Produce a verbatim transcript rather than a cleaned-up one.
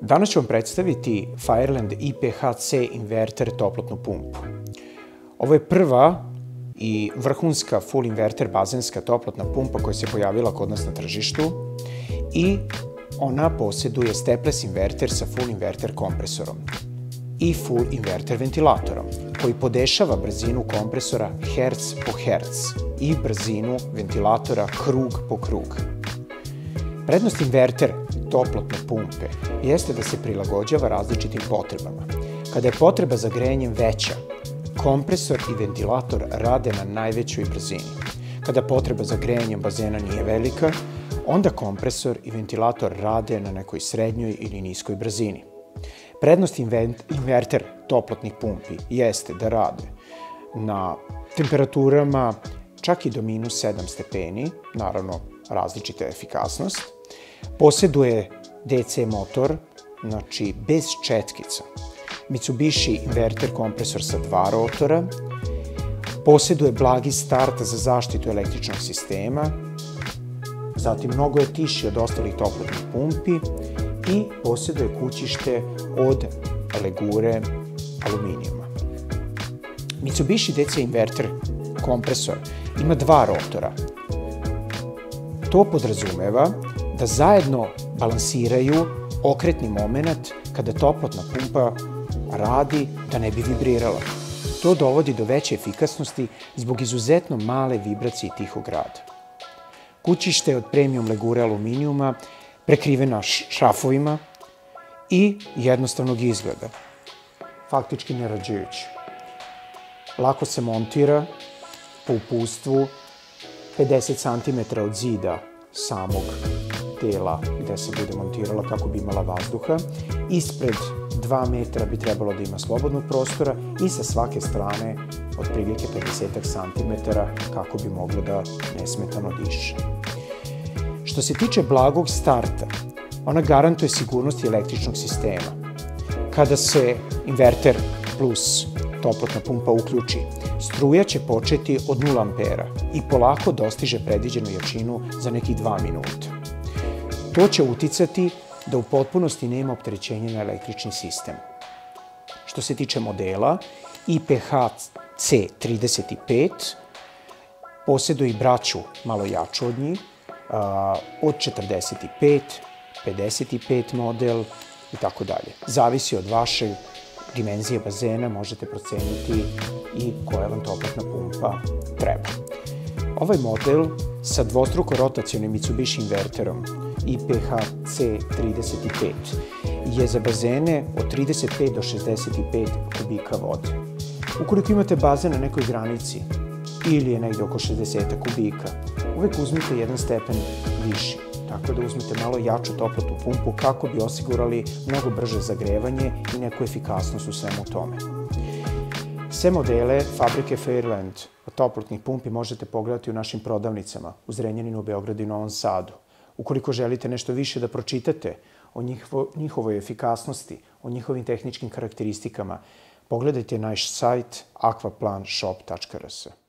Danas ću vam predstaviti Fireland I P H C inverter toplotnu pumpu. Ovo je prva i vrhunska full inverter bazenska toplotna pumpa koja se pojavila kod nas na tržištu i ona posjeduje stepless inverter sa full inverter kompresorom i full inverter ventilatorom koji podešava brzinu kompresora herc po herc i brzinu ventilatora krug po krug. Prednost inverter toplotne pumpe jeste da se prilagođava različitim potrebama. Kada je potreba za grejanjem veća, kompresor i ventilator rade na najvećoj brzini. Kada potreba za grejanjem bazena nije velika, onda kompresor i ventilator rade na nekoj srednjoj ili niskoj brzini. Prednost inverter toplotnih pumpi jeste da rade na temperaturama čak i do minus sedam stepeni, naravno različita efikasnost. Posjeduje D C motor, znači bez četkica. Mitsubishi inverter kompresor sa dva rotora. Posjeduje blagi start za zaštitu električnog sistema. Zatim mnogo je tiši od ostalih toplotnih pumpi i posjeduje kućište od legure aluminijuma. Mitsubishi D C inverter kompresor ima dva rotora. To podrazumeva da zajedno balansiraju okretni moment kada toplotna pumpa radi da ne bi vibrirala. To dovodi do veće efikasnosti zbog izuzetno male vibracije i tihog rada. Kućište je od premium legure aluminijuma, prekrivena šrafovima i jednostavnog izgleda. Faktički nerađujući. Lako se montira po uputstvu pedeset centimetara od zida samog tela gde se bude montirala kako bi imala vazduha. Ispred dva metra bi trebalo da ima slobodnog prostora i sa svake strane otprilike pedeset centimetara kako bi moglo da nesmetano diše. Što se tiče blagog starta, ona garantuje sigurnost električnog sistema. Kada se inverter plus toplotna pumpa uključi, struja će početi od nula ampera i polako dostiže predviđenu jačinu za nekih dva minuta. To će uticati da u potpunosti nema opterećenja na električni sistem. Što se tiče modela, I P H C trideset pet posjeduje i braću malo jaču od njih, od četrdeset pet, pedeset pet model i tako dalje. Zavisi od vaše dimenzije bazena, možete proceniti i koja vam toplotna pumpa treba. Ovaj model sa dvostruko rotacionim Mitsubishi inverterom I P H C trideset pet je za bazene od trideset pet do šezdeset pet kubika vode. Ukoliko imate bazen na nekoj granici ili je negde oko šezdeset kubika, uvek uzmite jedan stepen viši, tako da uzmete malo jaču toplotnu pumpu kako bi osigurali mnogo brže zagrevanje i neku efikasnost u svemu tome. Sve modele fabrike Fireland od toplotnih pumpi možete pogledati u našim prodavnicama u Zrenjaninu, Beogradu i Novom Sadu. Ukoliko želite nešto više da pročitate o njihovoj efikasnosti, o njihovim tehničkim karakteristikama, pogledajte naš sajt aquaplanshop tačka r s.